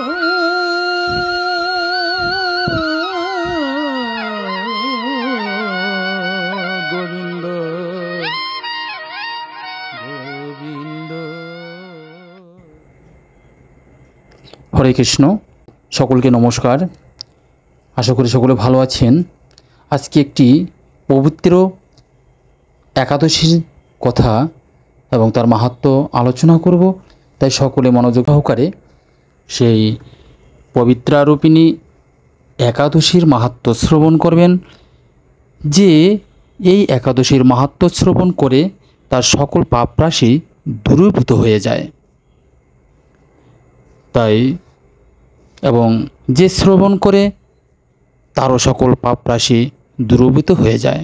গোবিন্দ গোবিন্দ। হরে কৃষ্ণ, সকলকে নমস্কার। আশা করি সকলে ভালো আছেন। আজকে একটি পবিত্র একাদশীর কথা এবং তার মাহাত্ম্য আলোচনা করব, তাই সকলে মনোযোগ সহকারে সেই পবিত্রারূপিণী একাদশীর মাহাত্ম্য শ্রবণ করবেন। যে এই একাদশীর মাহাত্ম্য শ্রবণ করে তার সকল পাপরাশি দূরীভূত হয়ে যায়, তাই এবং যে শ্রবণ করে তারও সকল পাপরাশি দূরীভূত হয়ে যায়।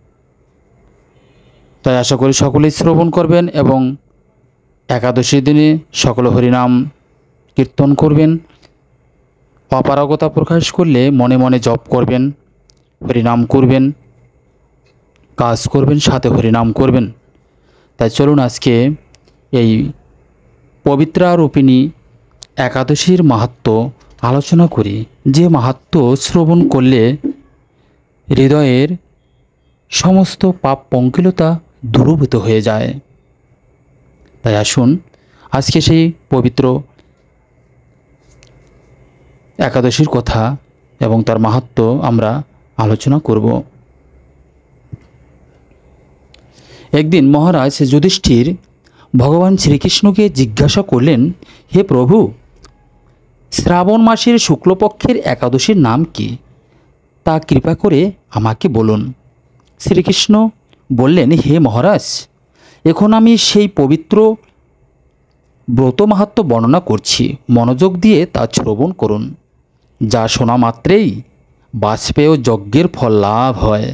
তাই আশা করি সকলেই শ্রবণ করবেন এবং একাদশীর দিনে সকলে হরিনাম কীর্তন করবেন। অপারগতা প্রকাশ করলে মনে মনে জপ করবেন, হরিনাম করবেন, কাজ করবেন, সাথে হরিনাম করবেন। তাই চলুন আজকে এই পবিত্রারূপিণী একাদশীর মাহাত্ম্য আলোচনা করি। যে মাহাত্ম্য শ্রবণ করলে হৃদয়ের সমস্ত পাপ পঙ্কিলতা দূরীভূত হয়ে যায়। তাই আসুন আজকে সেই পবিত্র একাদশীর কথা এবং তার মাহাত্ম্য আমরা আলোচনা করব। একদিন মহারাজ যুধিষ্ঠির ভগবান শ্রীকৃষ্ণকে জিজ্ঞাসা করলেন, হে প্রভু, শ্রাবণ মাসের শুক্লপক্ষের একাদশীর নাম কি? তা কৃপা করে আমাকে বলুন। শ্রীকৃষ্ণ বললেন, হে মহারাজ, এখন আমি সেই পবিত্র ব্রত মাহাত্ম্য বর্ণনা করছি, মনোযোগ দিয়ে তা শ্রবণ করুন। যা শোনা মাত্রেই বাজপেয় যজ্ঞের ফল লাভ হয়।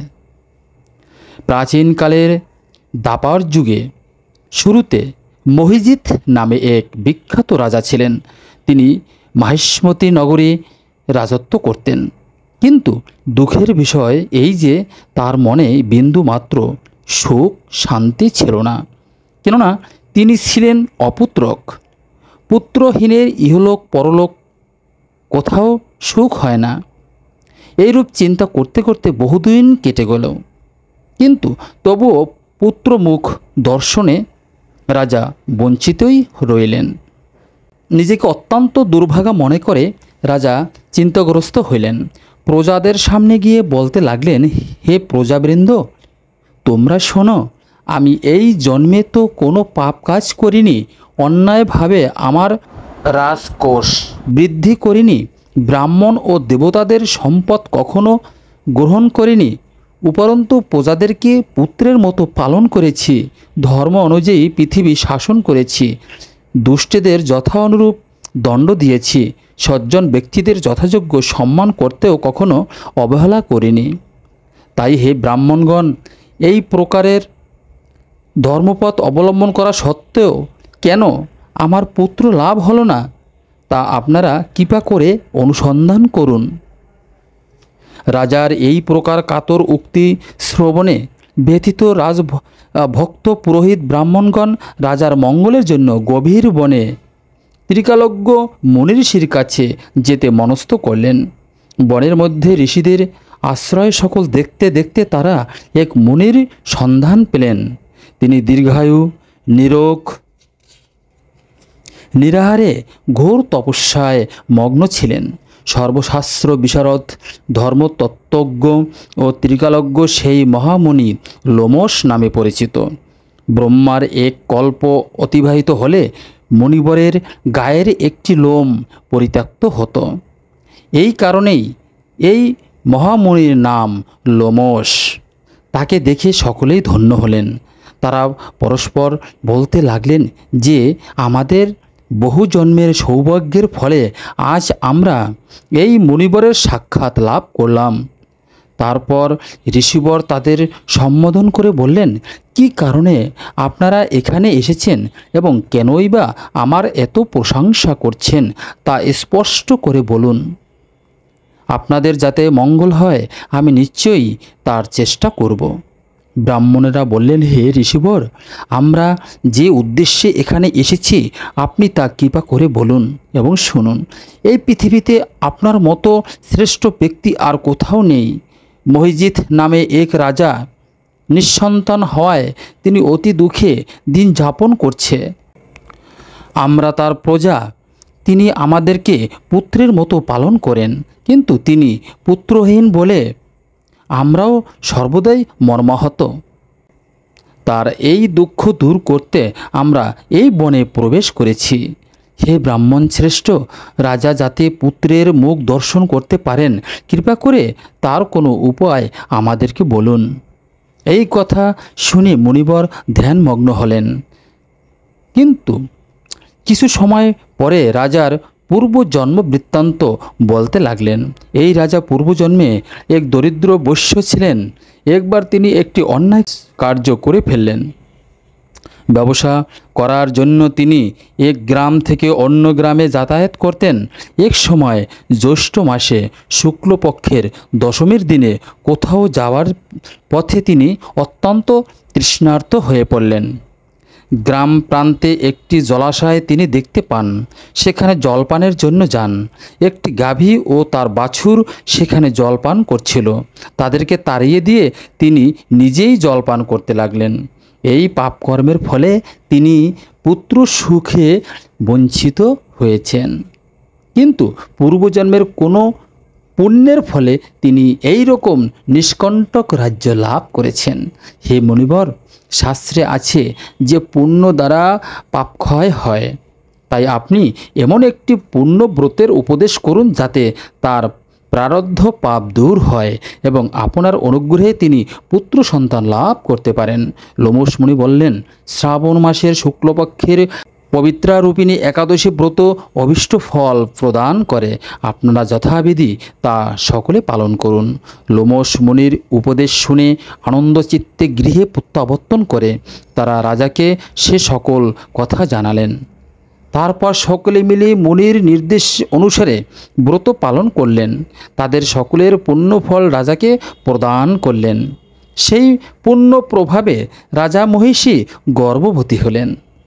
প্রাচীনকালের দাপার যুগে শুরুতে মহিজিৎ নামে এক বিখ্যাত রাজা ছিলেন। তিনি মাহিষ্মতি নগরে রাজত্ব করতেন। কিন্তু দুঃখের বিষয় এই যে তার মনে বিন্দু মাত্র সুখ শান্তি ছিল না, কেননা তিনি ছিলেন অপুত্রক। পুত্রহীনের ইহলোক পরলোক কোথাও সুখ হয় না। এইরূপ চিন্তা করতে করতে বহুদিন কেটে গেল, কিন্তু তবুও পুত্রমুখ দর্শনে রাজা বঞ্চিতই রইলেন। নিজেকে অত্যন্ত দুর্ভাগা মনে করে রাজা চিন্তাগ্রস্ত হইলেন। প্রজাদের সামনে গিয়ে বলতে লাগলেন, হে প্রজাবৃন্দ, তোমরা শোনো, আমি এই জন্মে তো কোনো পাপ কাজ করিনি, অন্যায়ভাবে আমার রাজকোষ বৃদ্ধি করিনি, ব্রাহ্মণ ও দেবতাদের সম্পদ কখনো গ্রহণ করিনি, উপরন্তু প্রজাদেরকে পুত্রের মতো পালন করেছি, ধর্ম অনুযায়ী পৃথিবী শাসন করেছি, দুষ্টদের যথা অনুরূপ দণ্ড দিয়েছি, সজ্জন ব্যক্তিদের যথাযোগ্য সম্মান করতেও কখনো অবহেলা করিনি। তাই হে ব্রাহ্মণগণ, এই প্রকারের ধর্মপথ অবলম্বন করা সত্ত্বেও কেন আমার পুত্র লাভ হলো না, তা আপনারা কৃপা করে অনুসন্ধান করুন। রাজার এই প্রকার কাতর উক্তি শ্রবণে ব্যথিত ভক্ত পুরোহিত ব্রাহ্মণগণ রাজার মঙ্গলের জন্য গভীর বনে ত্রিকালজ্ঞ মুনিঋষির কাছে যেতে মনস্থ করলেন। বনের মধ্যে ঋষিদের আশ্রয় সকল দেখতে দেখতে তারা এক মুনির সন্ধান পেলেন। তিনি দীর্ঘায়ু, নিরোগ, নিরাহারে ঘোর তপস্যায় মগ্ন ছিলেন। সর্বশাস্ত্র বিশারদ, ধর্মতত্ত্বজ্ঞ ও ত্রিকালজ্ঞ সেই মহামুনি লোমশ নামে পরিচিত। ব্রহ্মার এক কল্প অতিবাহিত হলে মুনিবরের গায়ের একটি লোম পরিত্যক্ত হতো। এই কারণেই এই মহামুনির নাম লোমশ। তাকে দেখে সকলেই ধন্য হলেন। তারা পরস্পর বলতে লাগলেন যে আমাদের বহু জন্মের সৌভাগ্যের ফলে আজ আমরা এই মুনিবরের সাক্ষাৎ লাভ করলাম। তারপর ঋষিবর তাদের সম্বোধন করে বললেন, কি কারণে আপনারা এখানে এসেছেন এবং কেনই বা আমার এত প্রশংসা করছেন তা স্পষ্ট করে বলুন। আপনাদের যাতে মঙ্গল হয় আমি নিশ্চয়ই তার চেষ্টা করব। ব্রাহ্মণেরা বললেন, হে ঋষিবর, আমরা যে উদ্দেশ্যে এখানে এসেছি আপনি তা কৃপা করে বলুন এবং শুনুন। এই পৃথিবীতে আপনার মতো শ্রেষ্ঠ ব্যক্তি আর কোথাও নেই। মহিজিৎ নামে এক রাজা নিঃসন্তান হওয়ায় তিনি অতি দুঃখে দিন যাপন করছে। আমরা তার প্রজা। তিনি আমাদেরকে পুত্রের মতো পালন করেন, কিন্তু তিনি পুত্রহীন বলে আমরাও সর্বদাই মর্মাহত। তার এই দুঃখ দূর করতে আমরা এই বনে প্রবেশ করেছি। হে ব্রাহ্মণ শ্রেষ্ঠ, রাজা যাতে পুত্রের মুখ দর্শন করতে পারেন, কৃপা করে তার কোনো উপায় আমাদেরকে বলুন। এই কথা শুনে মুনিবর ধ্যানমগ্ন হলেন। কিন্তু কিছু সময় পরে রাজার পূর্বজন্ম বৃত্তান্ত বলতে লাগলেন। এই রাজা পূর্বজন্মে এক দরিদ্র বৈশ্য ছিলেন। একবার তিনি একটি অন্যায় কার্য করে ফেললেন। ব্যবসা করার জন্য তিনি এক গ্রাম থেকে অন্য গ্রামে যাতায়াত করতেন। এক সময় জ্যৈষ্ঠ মাসে শুক্লপক্ষের দশমীর দিনে কোথাও যাওয়ার পথে তিনি অত্যন্ত তৃষ্ণার্ত হয়ে পড়লেন। গ্রাম প্রান্তে একটি জলাশয় তিনি দেখতে পান। সেখানে জলপানের জন্য যান। একটি গাভী ও তার বাছুর সেখানে জলপান করছিল। তাদেরকে তাড়িয়ে দিয়ে তিনি নিজেই জলপান করতে লাগলেন। এই পাপকর্মের ফলে তিনি পুত্র সুখে বঞ্চিত হয়েছেন, কিন্তু পূর্বজন্মের কোনো পুণ্যের ফলে তিনি এই রকম নিষ্কণ্টক রাজ্য লাভ করেছেন। হে মুনিবর, শাস্ত্রে আছে যে পুণ্য দ্বারা পাপক্ষয় হয়। তাই আপনি এমন একটি পুণ্যব্রতের উপদেশ করুন যাতে তার প্রারব্ধ পাপ দূর হয় এবং আপনার অনুগ্রহে তিনি পুত্র সন্তান লাভ করতে পারেন। লোমশ মুনি বললেন, শ্রাবণ মাসের শুক্লপক্ষের পবিত্রারূপিণী একাদশী ব্রত অভীষ্ট ফল প্রদান করে। আপনারা যথাবিধি তা সকলে পালন করুন। লোমশ মুনির উপদেশ শুনে আনন্দচিত্তে গৃহে প্রত্যাবর্তন করে তারা রাজাকে সে সকল কথা জানালেন। তারপর সকলে মিলে মুনির নির্দেশ অনুসারে ব্রত পালন করলেন। তাদের সকলের পুণ্যফল রাজাকে প্রদান করলেন। সেই পুণ্য প্রভাবে রাজা মহিষী গর্ভবতী হলেন।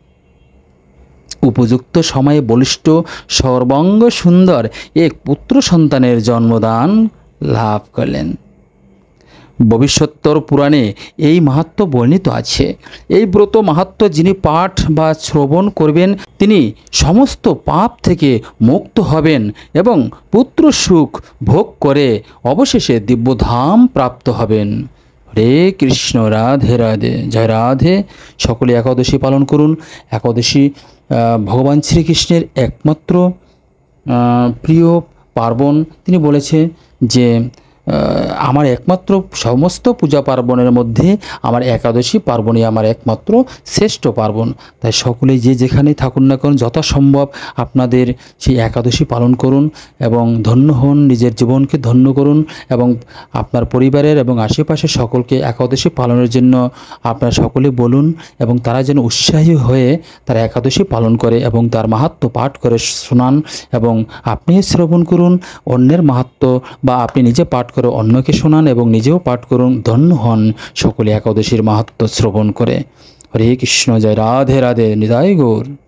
উপযুক্ত সময়ে বলিষ্ঠ সর্বাঙ্গ সুন্দর এক পুত্র সন্তানের জন্মদান লাভ করলেন। ভবিষ্যত্তর পুরাণে এই মাহাত্ম্য বর্ণিত আছে। এই ব্রত মাহাত্ম্য যিনি পাঠ বা শ্রবণ করবেন তিনি সমস্ত পাপ থেকে মুক্ত হবেন এবং পুত্র সুখ ভোগ করে অবশেষে দিব্যধাম প্রাপ্ত হবেন। হরে কৃষ্ণ, রাধে রাধে, জয় রাধে। সকলে একাদশী পালন করুন। একাদশী ভগবান শ্রীকৃষ্ণের একমাত্র প্রিয় পার্বণ। তিনি বলেছে যে আমার একমাত্র সমস্ত পূজা পার্বণের মধ্যে আমার একাদশী পার্বণই আমার একমাত্র শ্রেষ্ঠ পার্বণ। তাই সকলেই যে যেখানে থাকুন না কেন যথাসম্ভব আপনাদের সেই একাদশী পালন করুন এবং ধন্য হন, নিজের জীবনকে ধন্য করুন এবং আপনার পরিবারের এবং আশেপাশের সকলকে একাদশী পালনের জন্য আপনারা সকলে বলুন এবং তারা যেন উৎসাহী হয়ে তারা একাদশী পালন করে এবং তার মাহাত্ম্য পাঠ করে শোনান এবং আপনি শ্রবণ করুন। অন্যের মাহাত্ম্য বা আপনি নিজে পাঠ করে অন্যকে শোনান এবং নিজেও পাঠ করুন। ধন্য হন সকলে একাদশীর মাহাত্ম্য শ্রবণ করে। হরে কৃষ্ণ, জয় রাধে রাধে, নিতাই গৌর।